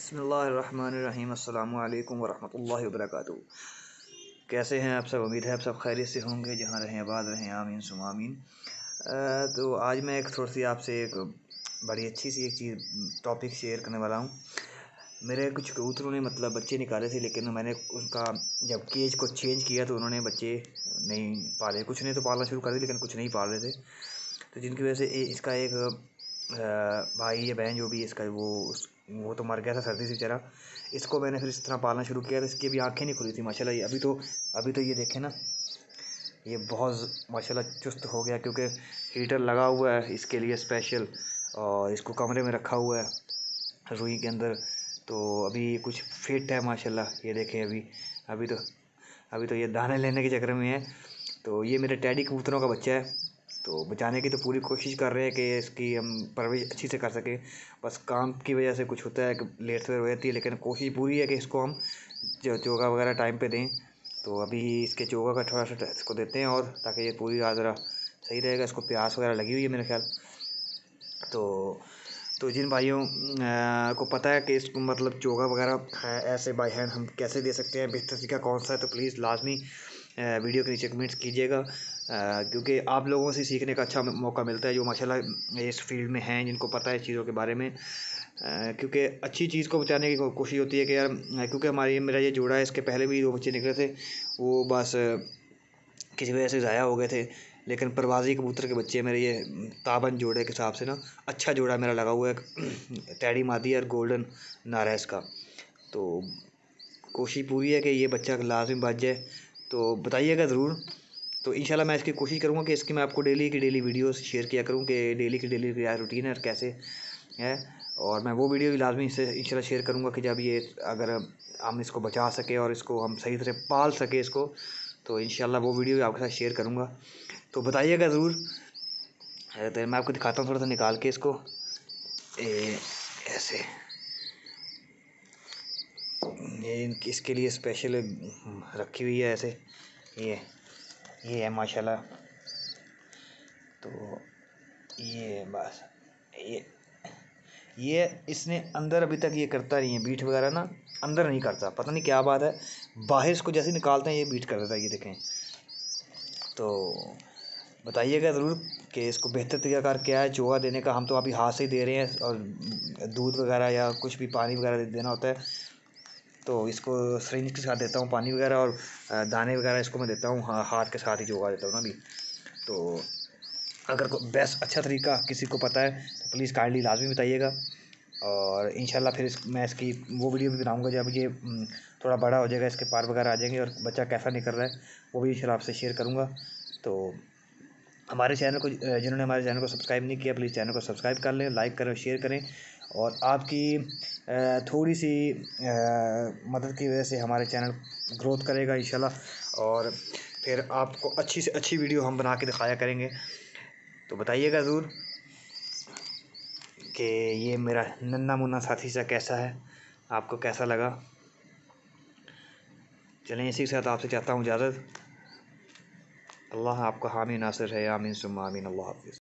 बिस्मिल्लाहिर्रहमानिर्रहीम अस्सलामु अलैकुम वरहमतुल्लाहि वबरकातुहू। कैसे हैं आप सब? उम्मीद है आप सब खैरियत से होंगे, जहाँ रहें आबाद रहें, आमीन सुम्मा आमीन। तो आज मैं एक थोड़ी सी आपसे एक बड़ी अच्छी सी एक चीज़ टॉपिक शेयर करने वाला हूँ। मेरे कुछ कबूतरों ने मतलब बच्चे निकाले थे, लेकिन मैंने उनका जब केज को चेंज किया तो उन्होंने बच्चे नहीं पाले। कुछ ने तो पालना शुरू कर दिया, लेकिन कुछ नहीं पाल रहे थे। तो जिनकी वजह से इसका एक भाई या बहन जो भी इसका वो तो मर गया था सर्दी से बेचारा। इसको मैंने फिर इस तरह पालना शुरू किया, तो इसकी अभी आंखें नहीं खुली थी माशाल्लाह। ये अभी तो ये देखें ना, ये बहुत माशाल्लाह चुस्त हो गया, क्योंकि हीटर लगा हुआ है इसके लिए स्पेशल, और इसको कमरे में रखा हुआ है रुई के अंदर। तो अभी कुछ फिट है माशाल्लाह। ये देखें अभी तो ये दाने लेने के चक्कर में है। तो ये मेरे टैडी कबूतरों का बच्चा है। तो बचाने की तो पूरी कोशिश कर रहे हैं कि इसकी हम परवरिश अच्छी से कर सकें। बस काम की वजह से कुछ होता है कि लेट से हो जाती है, लेकिन कोशिश पूरी है कि इसको हम चोगा वगैरह टाइम पे दें। तो अभी इसके चोगा का थोड़ा सा इसको देते हैं, और ताकि ये पूरी रात ज़रा सही रहेगा। इसको प्यास वगैरह लगी हुई है मेरे ख्याल। तो जिन भाइयों को पता है कि इसको मतलब चोगा वगैरह है ऐसे बाय हैंड हम कैसे दे सकते हैं, बेहतर तरीका कौन सा है, तो प्लीज़ लाजमी वीडियो के नीचे कमेंट्स कीजिएगा, क्योंकि आप लोगों से सीखने का अच्छा मौका मिलता है, जो माशाल्लाह इस फील्ड में हैं, जिनको पता है चीज़ों के बारे में। क्योंकि अच्छी चीज़ को बचाने की कोशिश होती है कि यार, क्योंकि मेरा ये जोड़ा है, इसके पहले भी 2 बच्चे निकले थे, वो बस किसी वजह से ज़ाया हो गए थे। लेकिन परवाज़ी कबूतर के बच्चे मेरे ये ताबन जोड़े के हिसाब से ना अच्छा जोड़ा मेरा लगा हुआ है। टैडी मादी और गोल्डन नारा इसका। तो कोशिश पूरी है कि ये बच्चा लाजमी बच जाए, तो बताइएगा ज़रूर। तो इंशाल्लाह मैं इसकी कोशिश करूँगा कि इसकी मैं आपको डेली की डेली वीडियोस शेयर किया करूँ कि डेली की डेली क्या रूटीन है और कैसे है। और मैं वो वीडियो भी लाजमी से इंशाल्लाह शेयर करूँगा कि जब ये अगर हम इसको बचा सके और इसको हम सही तरह पाल सके इसको, तो इंशाल्लाह वो वीडियो भी आपके साथ शेयर करूँगा। तो बताइएगा ज़रूर। तो मैं आपको दिखाता हूँ थोड़ा सा निकाल के इसको ऐसे। ये इसके लिए स्पेशल रखी हुई है ऐसे। ये है माशाल्लाह। तो ये बस ये इसने अंदर अभी तक ये करता नहीं है, बीट वगैरह ना अंदर नहीं करता, पता नहीं क्या बात है। बाहर इसको जैसे निकालते हैं ये बीट कर देता है, ये देखें। तो बताइएगा ज़रूर कि इसको बेहतर तरीकाकार क्या है चोगा देने का। हम तो अभी हाथ से ही दे रहे हैं, और दूध वगैरह या कुछ भी पानी वगैरह देना होता है तो इसको सिरिंज के साथ देता हूँ पानी वगैरह, और दाने वगैरह इसको मैं देता हूँ हाथ के साथ ही चोगा देता हूँ ना अभी। तो अगर बेस्ट अच्छा तरीका किसी को पता है तो प्लीज़ काइंडली लाजमी बताइएगा। और इंशाल्लाह फिर मैं इसकी वो वीडियो भी बनाऊंगा जब ये थोड़ा बड़ा हो जाएगा, इसके पार वगैरह आ जाएंगे और बच्चा कैसा निकल रहा है वो भी इंशाल्लाह आपसे शेयर करूंगा। तो हमारे चैनल को जिन्होंने हमारे चैनल को सब्सक्राइब नहीं किया, प्लीज़ चैनल को सब्सक्राइब कर लें, लाइक करें, शेयर करें। और आपकी थोड़ी सी मदद की वजह से हमारे चैनल ग्रोथ करेगा इंशाल्लाह, और फिर आपको अच्छी से अच्छी वीडियो हम बना के दिखाया करेंगे। तो बताइएगा ज़रूर कि ये मेरा नन्ना मुन्ना साथी सा कैसा है, आपको कैसा लगा। चलें, इसी के साथ आपसे चाहता हूँ इजाज़त। अल्लाह आपका हामी नासिर है, आमीन सुम्मा आमीन। अल्लाह हाफ़िज़।